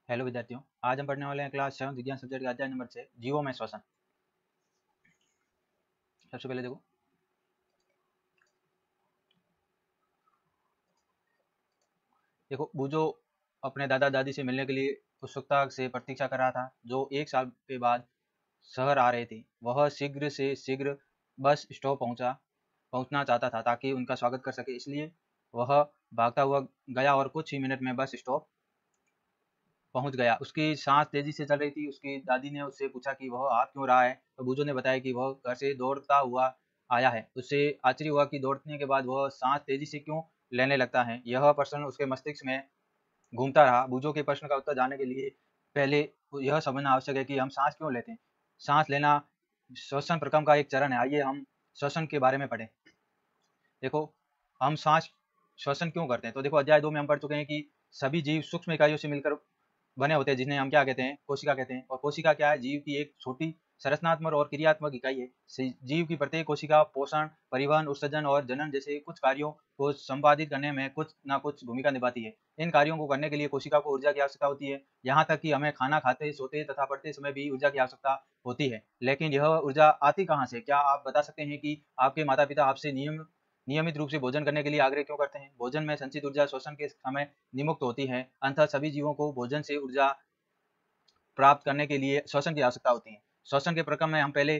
Hello विद्यार्थियों, आज हम पढ़ने वाले हैं क्लास 7 विज्ञान सब्जेक्ट के अध्याय नंबर 6 जीवों में श्वसन। सबसे पहले देखो बूजो अपने दादा दादी से मिलने के लिए उत्सुकता से प्रतीक्षा कर रहा था, जो एक साल के बाद शहर आ रहे थे। वह शीघ्र से शीघ्र बस स्टॉप पहुंचना चाहता था ताकि उनका स्वागत कर सके। इसलिए वह भागता हुआ गया और कुछ ही मिनट में बस स्टॉप पहुंच गया। उसकी सांस तेजी से चल रही थी। उसकी दादी ने उससे पूछा कि वह हाथ क्यों रहा है, तो बूजो ने बताया कि वह घर से दौड़ता हुआ आया है। उससे आश्चर्य हुआ कि दौड़ने के बाद वह सांस तेजी से क्यों लेने लगता है। यह प्रश्न उसके मस्तिष्क में घूमता रहा। बूजो के प्रश्न का उत्तर जानने के लिए पहले यह समझना आवश्यक है कि हम सांस क्यों लेते हैं। सांस लेना श्वसन प्रक्रम का एक चरण है। आइए हम श्वसन के बारे में पढ़ें। देखो, हम सांस श्वसन क्यों करते हैं, तो देखो अध्याय 2 में हम पढ़ चुके हैं कि सभी जीव सूक्ष्म इकाइयों से मिलकर बने होते हैं, जिन्हें हम क्या कहते हैं, कोशिका कहते हैं। और कोशिका क्या है? जीव की एक छोटी संरचनात्मक और क्रियात्मक इकाई है। जीव की प्रत्येक कोशिका पोषण, परिवहन, उत्सर्जन और जनन जैसे कुछ कार्यों को संपादित करने में कुछ ना कुछ भूमिका निभाती है। इन कार्यों को करने के लिए कोशिका को ऊर्जा की आवश्यकता होती है। यहाँ तक कि हमें खाना खाते, सोते तथा पढ़ते समय भी ऊर्जा की आवश्यकता होती है। लेकिन यह ऊर्जा आती कहाँ से? क्या आप बता सकते हैं कि आपके माता पिता आपसे नियमित रूप से भोजन करने के लिए आग्रह क्यों करते हैं? भोजन में संचित ऊर्जा श्वसन के समय निमुक्त होती है। अंततः सभी जीवों को भोजन से ऊर्जा प्राप्त करने के लिए श्वसन की आवश्यकता होती है। श्वसन के प्रक्रम में हम पहले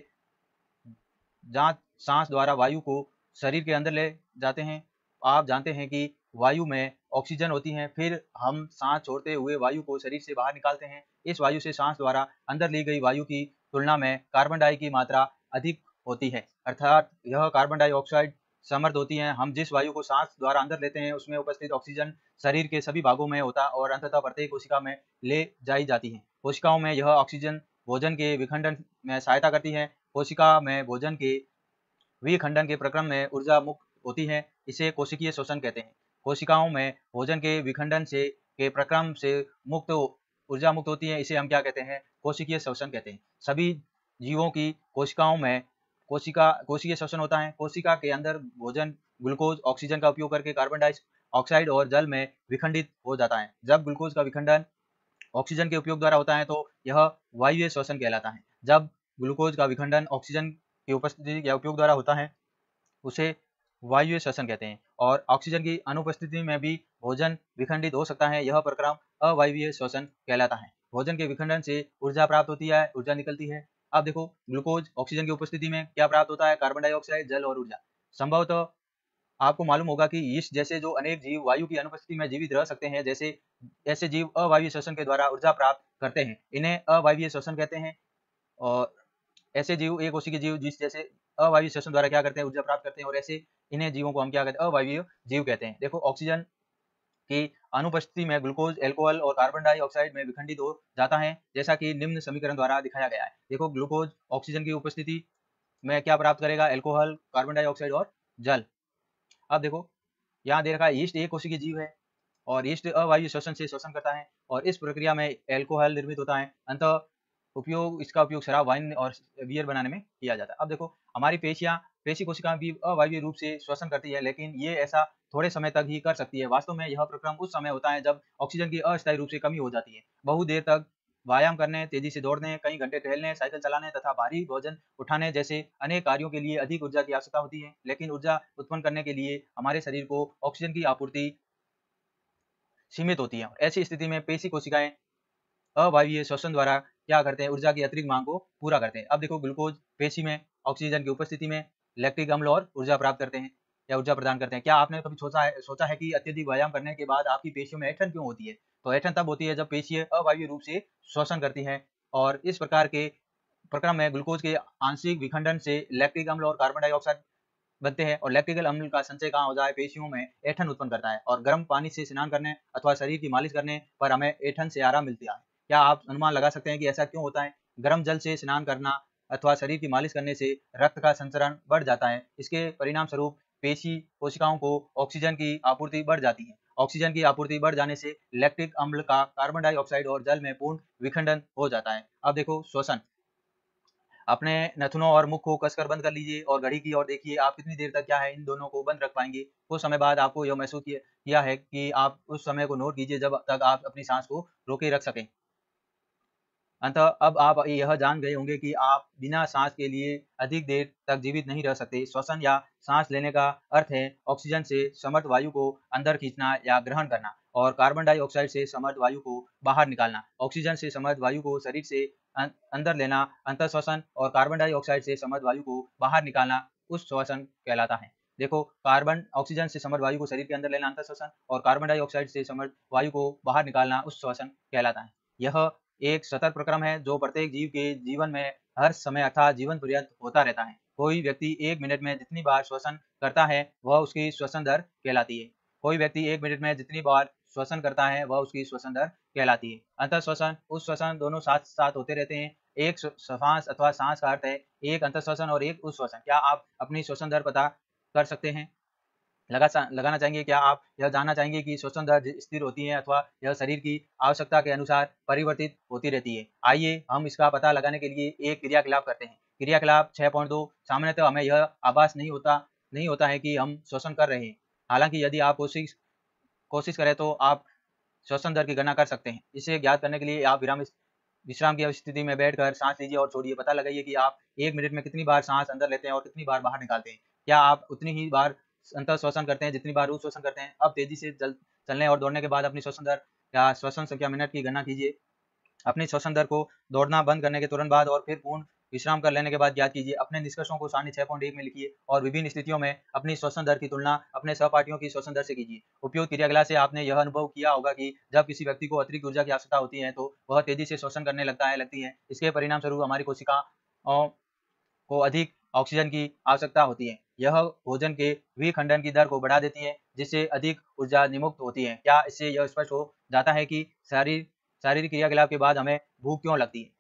जहाँ सांस द्वारा वायु को शरीर के अंदर ले जाते हैं। आप जानते हैं कि वायु में ऑक्सीजन होती है, फिर हम सांस छोड़ते हुए वायु को शरीर से बाहर निकालते हैं। इस वायु से सांस द्वारा अंदर ली गई वायु की तुलना में कार्बन डाई की मात्रा अधिक होती है, अर्थात यह कार्बन डाइऑक्साइड समृद्ध होती है। हम जिस वायु को सांस द्वारा अंदर लेते हैं उसमें उपस्थित ऑक्सीजन शरीर के सभी भागों में होता है और अंततः प्रत्येक कोशिका में ले जाई जाती है। कोशिकाओं में यह ऑक्सीजन भोजन के विखंडन में सहायता करती है। कोशिका में भोजन के विखंडन के प्रक्रम में ऊर्जा मुक्त होती है। इसे कोशिकीय श्वसन कहते हैं। कोशिकाओं में भोजन के विखंडन से के प्रक्रम से मुक्त ऊर्जा मुक्त होती है। इसे हम क्या कहते हैं? कोशिकीय श्वसन कहते हैं। सभी जीवों की कोशिकाओं में कोशिकीय श्वसन होता है। कोशिका के अंदर भोजन ग्लूकोज ऑक्सीजन का उपयोग करके कार्बन डाइऑक्साइड और जल में विखंडित हो जाता है। जब ग्लूकोज का विखंडन ऑक्सीजन के उपयोग द्वारा होता है तो यह वायुवीय श्वसन कहलाता है। जब ग्लूकोज का विखंडन ऑक्सीजन की उपस्थिति या उपयोग द्वारा होता है उसे वायुवीय श्वसन कहते हैं। और ऑक्सीजन की अनुपस्थिति में भी भोजन विखंडित हो सकता है। यह प्रक्रम अवायवीय श्वसन कहलाता है। भोजन के विखंडन से ऊर्जा प्राप्त होती है, ऊर्जा निकलती है। अब देखो, ग्लूकोज ऑक्सीजन की उपस्थिति में क्या प्राप्त होता है? कार्बन डाइऑक्साइड, जल और ऊर्जा। संभवतः आपको मालूम होगा कि यीस्ट जैसे जो अनेक जीव वायु की अनुपस्थिति में जीवित रह सकते हैं, जैसे ऐसे जीव अवायवीय श्वसन के द्वारा ऊर्जा प्राप्त करते हैं। इन्हें अवायवीय श्वसन कहते हैं। और ऐसे जीव एक कोशिकीय जीव जिस जैसे अवायवीय श्वसन द्वारा क्या करते हैं? ऊर्जा प्राप्त करते हैं। और ऐसे इन्हें जीवों को हम क्या कहते हैं? अवायवीय जीव कहते हैं। देखो, ऑक्सीजन की अनुपस्थिति में ग्लूकोज अल्कोहल और कार्बन डाइऑक्साइड में विखंडित हो जाता है, जैसा कि निम्न समीकरण द्वारा दिखाया गया है। देखो, ग्लूकोज ऑक्सीजन की उपस्थिति में क्या प्राप्त करेगा? अल्कोहल, कार्बन डाइऑक्साइड और जल। अब देखो, यहाँ दे रखा है यीस्ट एक कोशिकीय जीव है और यीस्ट अवायवीय श्वसन से श्वसन करता है और इस प्रक्रिया में अल्कोहल निर्मित होता है। अंतः इसका उपयोग शराब, वाइन और बियर बनाने में किया जाता है। अब देखो, हमारी पेशी कोशिकाएं भी अवायवीय रूप से श्वसन करती है, लेकिन ये ऐसा थोड़े समय तक ही कर सकती है। वास्तव में यह प्रक्रम उस समय होता है जब ऑक्सीजन की अस्थायी रूप से कमी हो जाती है। बहुत देर तक व्यायाम करने, तेजी से दौड़ने, कई घंटे टहलने, साइकिल चलाने तथा भारी भोजन उठाने जैसे अनेक कार्यों के लिए अधिक ऊर्जा की आवश्यकता होती है। लेकिन ऊर्जा उत्पन्न करने के लिए हमारे शरीर को ऑक्सीजन की आपूर्ति सीमित होती है। ऐसी स्थिति में पेशी कोशिकाएं अवायवीय श्वसन द्वारा क्या करते हैं? ऊर्जा की अतिरिक्त मांग को पूरा करते हैं। अब देखो, ग्लूकोज पेशी में ऑक्सीजन की उपस्थिति में लैक्टिक अम्ल और ऊर्जा प्राप्त करते हैं या ऊर्जा प्रदान करते हैं। क्या आपने कभी सोचा है कि अत्यधिक व्यायाम करने के बाद आपकी पेशियों में ऐंठन क्यों होती है? तो ऐंठन तब होती है जब पेशियां अवायवीय रूप से श्वसन करती हैं और इस प्रकार के प्रक्रम में ग्लूकोज के आंशिक विखंडन से लैक्टिक अम्ल और कार्बन डाइऑक्साइड बनते हैं और लैक्टिकल अम्ल का संचय कहाँ हो जाए? पेशियों में ऐंठन उत्पन्न करता है और गर्म पानी से स्नान करने अथवा शरीर की मालिश करने पर हमें ऐंठन से आराम मिलता है। क्या आप अनुमान लगा सकते हैं कि ऐसा क्यों होता है? गर्म जल से स्नान करना अथवा शरीर की मालिश करने से रक्त का संचरण बढ़ जाता है। इसके परिणाम स्वरूप पेशी कोशिकाओं को ऑक्सीजन की आपूर्ति बढ़ जाती है। ऑक्सीजन की आपूर्ति बढ़ जाने से लैक्टिक अम्ल का कार्बन डाइऑक्साइड और जल में पूर्ण विखंडन हो जाता है। अब देखो, श्वसन। अपने नथुनों और मुख को कसकर बंद कर लीजिए और घड़ी की ओर देखिए, आप कितनी देर तक क्या है इन दोनों को बंद रख पाएंगे। कुछ समय बाद आपको यह महसूस किया किया है कि आप उस समय को नोट कीजिए जब तक आप अपनी सांस को रोके रख सकें। अतः अब आप यह जान गए होंगे कि आप बिना सांस के लिए अधिक देर तक जीवित नहीं रह सकते। श्वसन या सांस लेने का अर्थ है ऑक्सीजन से समृद्ध वायु को अंदर खींचना या ग्रहण करना और कार्बन डाइऑक्साइड से समृद्ध वायु को बाहर निकालना। ऑक्सीजन से समृद्ध वायु को शरीर से अंदर लेना अंतर श्वसन और कार्बन डाइऑक्साइड से समृद्ध वायु को बाहर निकालना उस श्वसन कहलाता है। देखो, कार्बन ऑक्सीजन से समृद्ध वायु को शरीर के अंदर लेना अंतर श्वसन और कार्बन डाइऑक्साइड से समृद्ध वायु को बाहर निकालना उस श्वसन कहलाता है। यह एक सतत प्रक्रम है जो प्रत्येक जीव के जीवन में हर समय अर्थात जीवन पर्यंत होता रहता है। कोई व्यक्ति 1 मिनट में जितनी बार श्वसन करता है वह उसकी श्वसन दर कहलाती है। कोई व्यक्ति 1 मिनट में जितनी बार श्वसन करता है वह उसकी श्वसन दर कहलाती है। अंतर श्वसन उस श्वसन दोनों साथ साथ होते रहते हैं। एक श्वास अथवा सांस का अर्थ है एक अंतर श्वसन और एक उस श्वसन। क्या आप अपनी श्वसन दर पता कर सकते हैं? लगाना चाहेंगे? क्या आप यह जानना चाहेंगे कि श्वसन दर स्थिर होती है अथवा यह शरीर की आवश्यकता के अनुसार परिवर्तित होती रहती है? आइए हम इसका पता लगाने के लिए एक क्रियाकलाप करते हैं। क्रियाकलाप 6.2 सामान्यतः हमें यह आभास नहीं होता है कि हम श्वसन कर रहे हैं। हालांकि यदि आप कोशिश करें तो आप श्वसन दर की गणना कर सकते हैं। इसे ज्ञात करने के लिए आप विश्राम की स्थिति में बैठकर सांस लीजिए और छोड़िए। पता लगाइए कि आप 1 मिनट में कितनी बार सांस अंदर लेते हैं और कितनी बार बाहर निकालते हैं। क्या आप उतनी ही बार अंतर श्वसन करते हैं जितनी बार ऊष्मा श्वसन करते हैं? अब तेजी से चलने और दौड़ने के बाद अपनी श्वसन दर या श्वसन संख्या मिनट की गणना कीजिए। अपनी श्वसन दर को दौड़ना बंद करने के तुरंत बाद और फिर पूर्ण विश्राम कर लेने के बाद ज्ञात कीजिए। अपने निष्कर्षों को सारणी 6.1 में लिखिए और विभिन्न स्थितियों में अपनी श्वसन दर की तुलना अपने सहपाठियों की श्वसन दर से कीजिए। उपयुक्त क्रियाकलाप से आपने यह अनुभव किया होगा कि जब किसी व्यक्ति को अतिरिक्त ऊर्जा की आवश्यकता होती है तो वह तेजी से श्वसन करने लगती है। इसके परिणाम स्वरूप हमारी कोशिकाओं को अधिक ऑक्सीजन की आवश्यकता होती है। यह भोजन के विखंडन की दर को बढ़ा देती है जिससे अधिक ऊर्जा निमुक्त होती है। क्या इससे यह स्पष्ट हो जाता है कि शारीरिक क्रियाकलाप के बाद हमें भूख क्यों लगती है?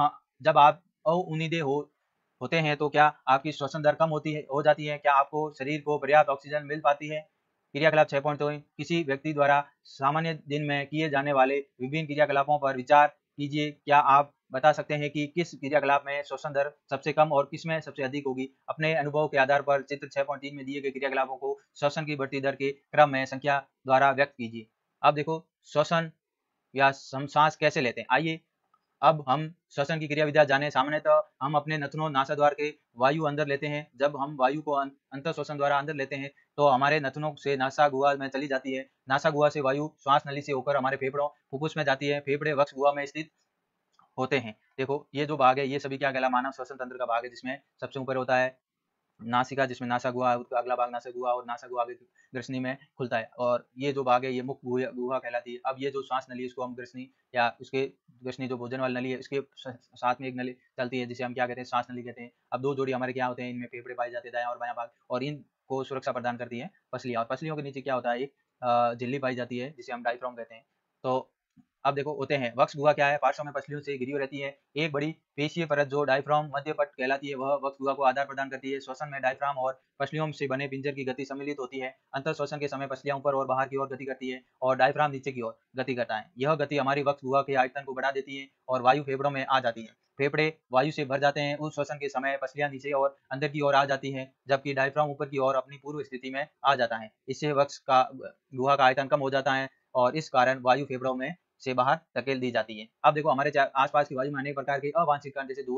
जब आप अउन्नीदे होते हैं तो क्या आपकी श्वसन दर कम हो जाती है? क्या आपको शरीर को पर्याप्त ऑक्सीजन मिल पाती है? क्रियाकलाप 6.2 किसी व्यक्ति द्वारा सामान्य दिन में किए जाने वाले विभिन्न क्रियाकलापों पर विचार कीजिए। क्या आप बता सकते हैं कि किस क्रियाकलाप में श्वसन दर सबसे कम और किस में सबसे अधिक होगी? अपने अनुभव के आधार पर चित्र 6.3 में दिए गए क्रियाकलापों को श्वसन की बढ़ती दर के क्रम में संख्या द्वारा व्यक्त कीजिए। अब देखो, श्वसन या हम सांस कैसे लेते हैं। आइए अब हम श्वसन की क्रियाविधि जाने। सामान्यतः हम अपने नथुनों नासाद्वार के वायु अंदर लेते हैं। जब हम वायु को अंतर श्वसन द्वारा अंदर लेते हैं तो हमारे नथुनों से नासा गुहा में चली जाती है। नासा गुहा से वायु श्वास नली से होकर हमारे फेफड़ों फुफ्फुस में जाती है। फेफड़े वक्ष गुहा में स्थित होते हैं। देखो, ये जो भाग है ये सभी क्या कहला मानव श्वसन तंत्र का भाग है, जिसमें सबसे ऊपर होता है नासिका, जिसमें नासा गुहा, उसका अगला भाग नासा गुहा और नासा गुहा ग्रसनी में खुलता है और ये जो भाग है ये मुख गुहा कहलाती है। अब ये जो श्वास नली है इसको हम ग्रसनी या उसके ग्रसनी जो भोजन वाली नली है इसके साथ में एक नली चलती है जिसे हम क्या कहते हैं, श्वास नली कहते हैं। अब दो जोड़ी हमारे क्या होते हैं, इनमें फेफड़े पाए जाते हैं दायां और बायां भाग, और इनको सुरक्षा प्रदान करती है पसलियां, और पसलियों के नीचे क्या होता है, एक झिल्ली पाई जाती है जिसे हम डायफ्राम कहते हैं। तो अब देखो होते हैं वक्ष गुहा क्या है, पार्श्व में पसलियों से घिरी रहती है एक बड़ी पेशीय परत जो डायफ्राम मध्य पट कहलाती है, वह वक्ष गुहा को आधार प्रदान करती है। श्वसन में डायफ्राम और पसलियों से बने पिंजर की गति सम्मिलित होती है। अंतर श्वसन के समय पसलियां ऊपर और बाहर की ओर गति करती है और डायफ्राम नीचे की ओर गति करता है। यह गति हमारी वक्ष गुहा के आयतन को बढ़ा देती है और वायु फेफड़ों में आ जाती है। फेफड़े वायु से भर जाते हैं। उस श्वसन के समय पसलियां नीचे और अंदर की ओर आ जाती हैं जबकि डायफ्राम ऊपर की ओर अपनी पूर्व स्थिति में आ जाता है। इससे वक्ष का गुहा का आयतन कम हो जाता है और इस कारण वायु फेफड़ों में से बाहर धकेल दी जाती है। अब देखो हमारे आसपास की वायु में अनेक प्रकार के अवांछित कण जैसे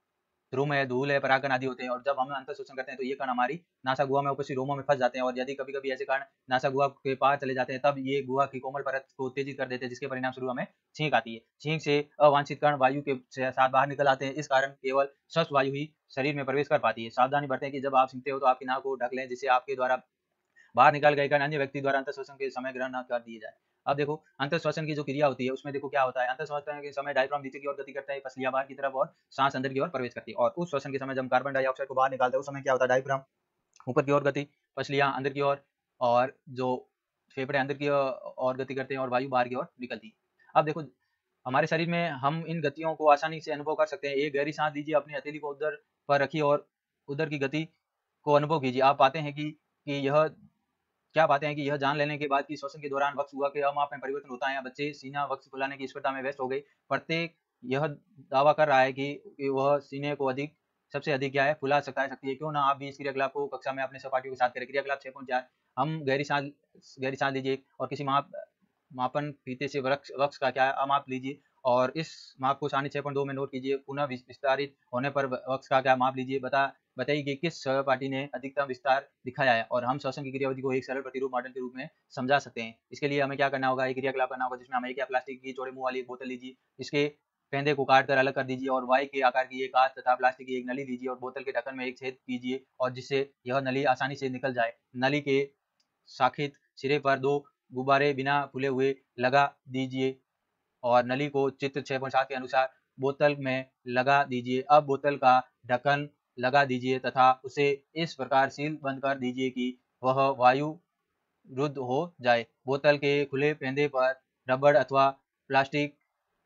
धूल है, परागकण आदि होते हैं और जब हम अंतर शोषण करते हैं तो ये कण हमारी नासा गुहा में उपस्थित रोमों में फंस जाते हैं और यदि कभी कभी ऐसे कण नासा गुहा के पार चले जाते हैं तब ये गुहा की कोमल परत को उत्तेजित कर देते हैं जिसके परिणाम स्वरूप हमें छींक आती है। छींक से अवांछित कण वायु के साथ बाहर निकल आते हैं। इस कारण केवल स्वस्थ वायु ही शरीर में प्रवेश कर पाती है। सावधानी बरतें कि जब आप छींकते हो तो आपकी नाक को ढक लें जिससे आपके द्वारा बाहर निकाल गए कण अन्य व्यक्ति द्वारा अंतर श्वसन के समय ग्रहण न कर दिए जाए। अब देखो अंतर श्वसन की जो क्रिया होती है उसमें देखो क्या होता है, अंतर श्वसन के समय डायफ्राम नीचे की ओर गति करता है, पसलियां बाहर की तरफ और सांस अंदर की ओर प्रवेश करती है। और उस श्वसन के समय जब कार्बन डाइऑक्साइड को बाहर निकालते हैं उस समय क्या होता है, डायफ्राम ऊपर की ओर गति, पसलियां अंदर की ओर और जो फेफड़े अंदर की ओर गति करते हैं और वायु बाहर की ओर निकलती है। अब देखो हमारे शरीर में हम इन गतियों को आसानी से अनुभव कर सकते हैं। एक गहरी सांस लीजिए, अपनी हथेली को उदर पर रखिए और उदर की गति को अनुभव कीजिए। आप पाते हैं कि यह क्या पाते हैं कि यह जान लेने के बाद कि श्वसन के दौरान वक्ष गुहा के अमाप में परिवर्तन होता है। बच्चे सीना वक्ष फुलाने की स्पर्धा में व्यस्त हो गए। प्रत्येक यह दावा कर रहा है कि वह सीने को अधिक सबसे अधिक क्या है, फुला सकती है। क्यों ना आप भी इस क्रियाकलाप को कक्षा में अपने सहपाठियों के साथ करें। क्रियाकलाप 6.4, हम गहरी सांस लीजिए और किसी मापन फीते से वक्स का क्या माप लीजिए और इस माप को सारणी 6.2 में नोट कीजिए। पुनः विस्तारित होने पर वक्स का क्या माप लीजिए। बताइए कि किस सहपाठी ने अधिकतम विस्तार दिखाया है और हम श्वसन की क्रियाविधि को एक सरल प्रतिरूप मॉडल के रूप में समझा सकते हैं। इसके लिए हमें क्या करना होगा, एक क्रियाकलाप करना होगा जिसमें हमें क्या प्लास्टिक की चौड़े मुंह वाली एक बोतल लीजिए, इसके फेंदे को काट कर अलग कर दीजिए और वाई के आकार की एक कांच तथा प्लास्टिक की एक नली लीजिए और बोतल के ढक्कन में एक छेद कीजिए और जिससे यह नली आसानी से निकल जाए। नली के शाखित सिरे पर 2 गुब्बारे बिना फूले हुए लगा दीजिए और नली को चित्र 6.7 के अनुसार बोतल में लगा दीजिए। अब बोतल का ढक्कन लगा दीजिए तथा उसे इस प्रकार सील बंद कर दीजिए कि वह वायु रुद्ध हो जाए। बोतल के खुले पेंदे पर रबड़ अथवा प्लास्टिक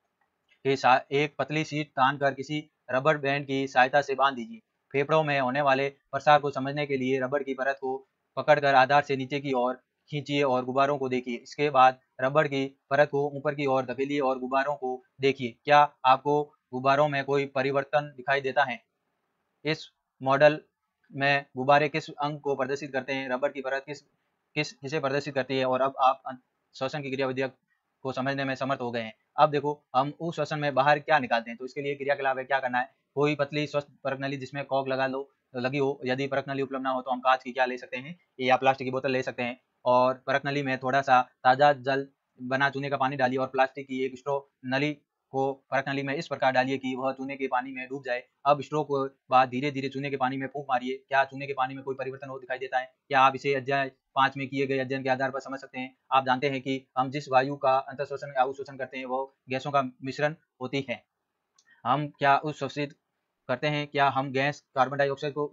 के साथ एक पतली शीट तानकर किसी रबड़ बैंड की सहायता से बांध दीजिए। फेफड़ों में होने वाले प्रसार को समझने के लिए रबड़ की परत को पकड़कर आधार से नीचे की ओर खींचिए और गुब्बारों को देखिए। इसके बाद रबड़ की परत को ऊपर की ओर धकेलिए और गुब्बारों को देखिए। क्या आपको गुब्बारों में कोई परिवर्तन दिखाई देता है? इस मॉडल में गुब्बारे किस अंग को प्रदर्शित करते हैं, रबड़ की परत किसे प्रदर्शित करती है और अब आप श्वसन की क्रियाविधि को समझने में समर्थ हो गए हैं। अब देखो हम उस श्वसन में बाहर क्या निकालते हैं। तो इसके लिए क्रियाकलाप है, क्या करना है, कोई पतली स्वस्थ परख नली जिसमें कॉर्क लगी हो। यदि परख नली उपलब्ध ना हो तो हम कांच की क्या ले सकते हैं या प्लास्टिक की बोतल ले सकते हैं और परख नली में थोड़ा सा ताजा जल बना चूने का पानी डालिए और प्लास्टिक की एक स्ट्रो नली को परख नली में इस प्रकार डालिए कि वह चूने के पानी में डूब जाए। अब स्ट्रो के बाद धीरे धीरे चूने के पानी में फूंक मारिए। क्या चूने के पानी में कोई परिवर्तन हो दिखाई देता है? क्या आप इसे अध्याय 5 में किए गए अध्ययन के आधार पर समझ सकते हैं? आप जानते हैं कि हम जिस वायु का अंतःश्वसन या अवशोषण करते हैं वो गैसों का मिश्रण होती है। हम क्या उच्छ्वसित करते हैं? क्या हम गैस कार्बन डाइऑक्साइड को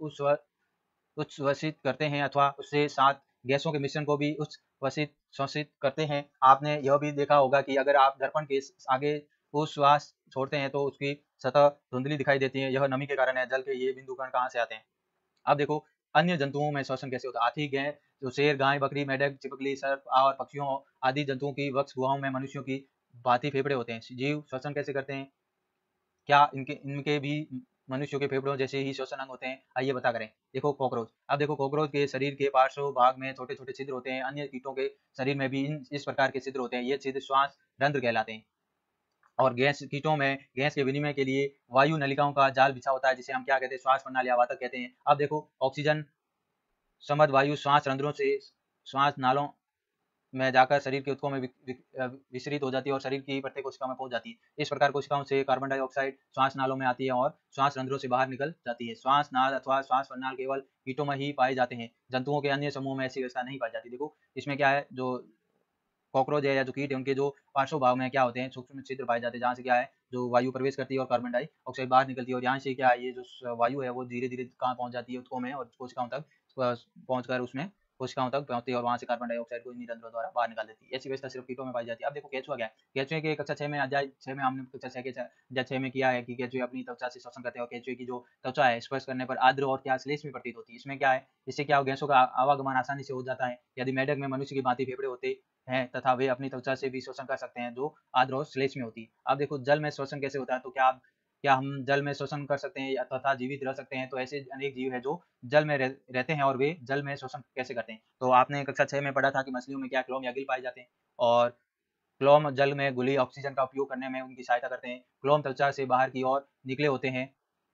उच्छ्वसित करते हैं अथवा उससे साथ गैसों के मिश्रण को भी उच्छ्वसित श्वसित करते हैं? आपने यह भी देखा होगा कि अगर आप दर्पण के आगे श्वास छोड़ते हैं तो उसकी सतह धुंधली दिखाई देती है। यह नमी के कारण है। जल के ये बिंदु कण कहाँ से आते हैं? अब देखो अन्य जंतुओं में श्वसन कैसे होता है। हाथी, गैं, जो शेर, गाय, बकरी, मेढक, चिपकली, सर्प और पक्षियों आदि जंतुओं की वक्ष गुहाओं में मनुष्यों की भांति फेफड़े होते हैं। जीव श्वसन कैसे करते हैं? क्या इनके इनके भी मनुष्यों के फेफड़ों जैसे ही श्वसन अंग होते हैं? आइए बता करें। देखो कॉकरोच, अब देखो कॉकरोच के शरीर के पार्श्व भाग में छोटे छोटे छिद्र होते हैं। अन्य कीटों के शरीर में भी इस प्रकार के छिद्र होते हैं। ये छिद्र श्वास रंध्र कहलाते हैं। और गैस कीटों में गैस के विनिमय के लिए वायु नलिकाओं का जाल बिछा होता है जिसे हम क्या कहते हैं, श्वास प्रणाली आवातक कहते हैं। अब देखो ऑक्सीजन समृद्ध वायु श्वास रंध्रों से श्वास नालों में जाकर शरीर के ऊतकों में विसरित हो जाती है और शरीर की प्रत्येक कोशिका में पहुंच जाती है। इस प्रकार कोशिकाओं से कार्बन डाइऑक्साइड श्वास नालों में आती है और श्वास रंध्रों से बाहर निकल जाती है। श्वास नाल अथवा श्वास प्रणाल केवल कीटों में ही पाए जाते हैं। जंतुओं के अन्य समूह में ऐसी व्यवस्था नहीं पाई जाती। देखो इसमें क्या है, जो कॉकरोच है या जो कीट है उनके जो पार्श्व भाग में क्या होते हैं, सूक्ष्म छिद्र पाए जाते हैं जहाँ से क्या है, जो वायु प्रवेश करती है और कार्बन डाइऑक्साइड बाहर निकलती है और यहाँ से क्या है, ये जो वायु है वो धीरे धीरे कहाँ पहुंच जाती है, ऊतकों में और कोशिकाओं तक पहुंचकर उसमें कोशिकाओं तक पहुंचती है और वहां से कार्बन डाइऑक्साइड को इन्हीं रंध्रों द्वारा बाहर निकाल देती है। ऐसी व्यवस्था सिर्फ कीटों में पाई जाती है। अब देखो केंचुआ क्या है। केंचुए के कक्षा 6 में अध्याय 6 में हमने कक्षा 6 के अध्याय 6 में किया है कि केंचुए अपनी त्वचा से श्वसन करते हैं और केंचुए की जो त्वचा है स्पर्श करने पर आर्द्र और क्या श्लेष्म प्रतीत होती है। इसमें क्या है, इससे क्या गैसों का आवागमन आसानी से हो जाता है। यदि मेढक में मनुष्य की भांति फेफड़े होते हैं तथा वे अपनी त्वचा से भी श्वसन कर सकते हैं जो आर्द्र और श्लेष्म होती है। अब देखो जल में श्वसन कैसे होता है। तो क्या हम जल में श्वसन कर सकते हैं तथा जीवित रह सकते हैं? तो ऐसे अनेक जीव हैं जो जल में रहते हैं और वे जल में श्वसन कैसे करते हैं। तो आपने कक्षा 6 में पढ़ा था कि मछलियों में क्या क्लोम या गिल पाए जाते हैं और क्लोम जल में घुली ऑक्सीजन का उपयोग करने में उनकी सहायता करते हैं। क्लोम त्वचा से बाहर की ओर निकले होते हैं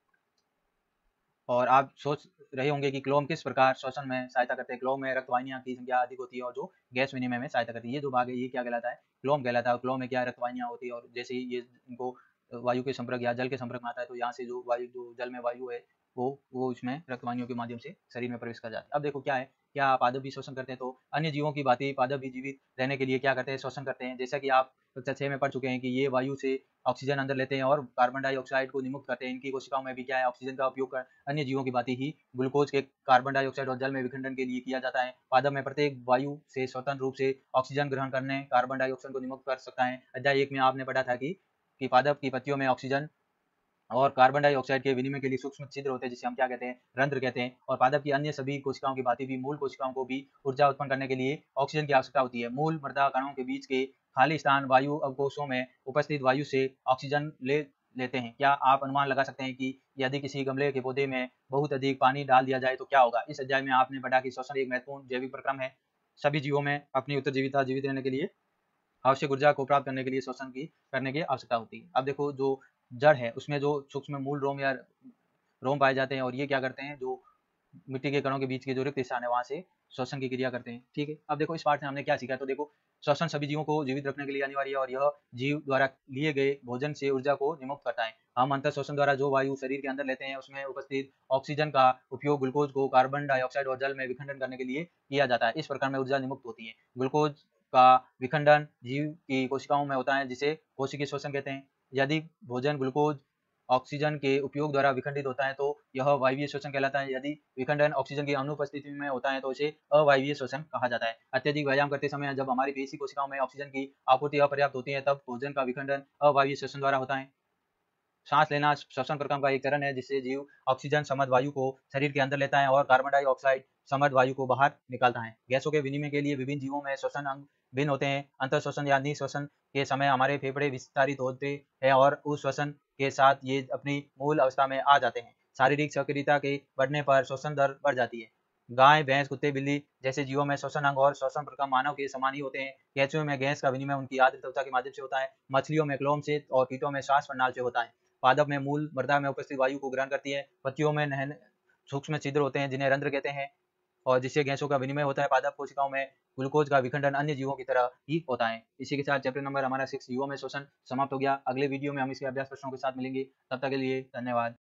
और आप सोच रहे होंगे कि क्लोम किस प्रकार श्वसन में सहायता करते हैं। क्लोम में रक्तवाहिनियां की संख्या अधिक होती है और जो गैस विनिमय में सहायता करती है। ये जो भाग है ये क्या कहलाता है, क्लोम कहलाता है। क्लोम में क्या रक्तवाहिनियां होती है और जैसे ही ये इनको वायु के संपर्क या जल के संपर्क में आता है तो यहाँ से जो जल में वायु है वो इसमें रक्तवाहिनियों के माध्यम से शरीर में प्रवेश कर जाती है। अब देखो क्या है, क्या पादप भी श्वसन करते हैं? तो अन्य जीवों की भांति पादप भी जीवित रहने के लिए क्या करते हैं, श्वसन करते हैं। जैसा कि आप कक्षा 6 में पढ़ चुके हैं कि ये वायु से ऑक्सीजन अंदर लेते हैं और कार्बन डाइऑक्साइड को निमुक्त करते हैं। इनकी कोशिकाओं में भी क्या है, ऑक्सीजन का उपयोग कर अन्य जीवों की भांति ही ग्लूकोज के कार्बन डाइऑक्साइड और जल में विखंडन के लिए किया जाता है। पादप में प्रत्येक वायु से स्वतंत्र रूप से ऑक्सीजन ग्रहण करने कार्बन डाइऑक्साइड को निमुक्त कर सकता है। अध्याय 1 में आपने पढ़ा था कि पादप की पत्तियों में ऑक्सीजन और कार्बन डाइऑक्साइड के विनिमय के लिए सूक्ष्म छिद्र होते हैं जिसे हम क्या कहते हैं, रंध्र कहते हैं। और पादप की अन्य सभी कोशिकाओं की भांति भी मूल कोशिकाओं को भी ऊर्जा उत्पन्न करने के लिए ऑक्सीजन की आवश्यकता होती है। मूल मृदा कणों के बीच के खाली स्थान वायु अवकोशों में उपस्थित वायु से ऑक्सीजन लेते हैं। क्या आप अनुमान लगा सकते हैं कि यदि किसी गमले के पौधे में बहुत अधिक पानी डाल दिया जाए तो क्या होगा? इस अध्याय में आपने पढ़ा कि श्वसन एक महत्वपूर्ण जैविक प्रक्रम है। सभी जीवों में अपनी उत्तरजीविता जीवित रहने के लिए आवश्यक ऊर्जा को प्राप्त करने के लिए श्वसन करने की आवश्यकता होती है। अब देखो, जो जड़ है उसमें जो सूक्ष्म मूल रोम या रोम पाए जाते हैं और ये क्या करते हैं, जो मिट्टी के कणों के बीच के जो रिक्त स्थान है वहां से श्वसन की क्रिया करते हैं। ठीक है, अब देखो इस पाठ में हमने क्या सीखा। तो देखो, श्वसन सभी जीवों को जीवित रखने के लिए अनिवार्य है और यह जीव द्वारा लिए गए भोजन से ऊर्जा को निमुक्त करता है। हम अंतर श्वसन द्वारा जो वायु शरीर के अंदर लेते हैं उसमें उपस्थित ऑक्सीजन का उपयोग ग्लूकोज को कार्बन डाइऑक्साइड और जल में विखंडन करने के लिए किया जाता है। इस प्रकार में ऊर्जा निमुक्त होती है। ग्लूकोज का विखंडन जीव की कोशिकाओं में होता है जिसे कोशिकीय श्वसन कहते हैं। यदि भोजन ग्लूकोज ऑक्सीजन के उपयोग द्वारा विखंडित होता है तो यह वायवीय श्वसन कहलाता है। यदि विखंडन ऑक्सीजन की अनुपस्थिति में होता है तो इसे अवायवीय श्वसन कहा जाता है। अत्यधिक व्यायाम करते समय जब हमारी पेशी कोशिकाओं में ऑक्सीजन की आपूर्ति अपर्याप्त होती है तब भोजन का विखंडन अवायवीय श्वसन द्वारा होता है। सांस लेना श्वसन प्रक्रम का एक चरण है जिससे जीव ऑक्सीजन समृद्ध वायु को शरीर के अंदर लेता है और कार्बन डाइऑक्साइड समृद्ध वायु को बाहर निकालता है। गैसों के विनिमय के लिए विभिन्न जीवों में श्वसन अंग भिन्न होते हैं। अंतर श्वसन या निःश्वसन के समय हमारे फेफड़े विस्तारित होते हैं और उस श्वसन के साथ ये अपनी मूल अवस्था में आ जाते हैं। शारीरिक सक्रियता के बढ़ने पर श्वसन दर बढ़ जाती है। गाय, भैंस, कुत्ते, बिल्ली जैसे जीवों में श्वसन अंग और श्वसन प्रक्रम मानव के समान ही होते हैं। केंचुओं में गैस का विनिमय उनकी आर्द्र त्वचा के माध्यम से होता है। मछलियों में क्लोम से और कीटों में श्वास प्रणाली से होता है। पादप में मूल मृदा में उपस्थित वायु को ग्रहण करती है। पत्तियों में सूक्ष्म छिद्र होते हैं जिन्हें रंध्र कहते हैं और जिससे गैसों का विनिमय होता है। पादप कोशिकाओं में ग्लूकोज का विखंडन अन्य जीवों की तरह ही होता है। इसी के साथ चैप्टर नंबर हमारा 6 जीवों में श्वसन समाप्त हो गया। अगले वीडियो में हम इसके अभ्यास प्रश्नों के साथ मिलेंगे। तब तक के लिए धन्यवाद।